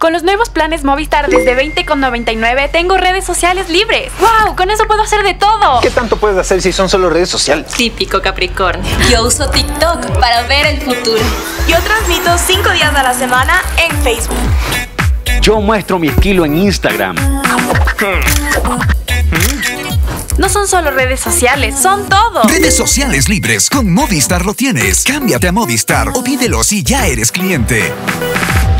Con los nuevos planes Movistar desde 20,99 tengo redes sociales libres. ¡Wow! Con eso puedo hacer de todo. ¿Qué tanto puedes hacer si son solo redes sociales? Típico Capricornio. Yo uso TikTok para ver el futuro. Yo transmito 5 días a la semana en Facebook. Yo muestro mi estilo en Instagram. No son solo redes sociales, son todo. Redes sociales libres. Con Movistar lo tienes. Cámbiate a Movistar o pídelo si ya eres cliente.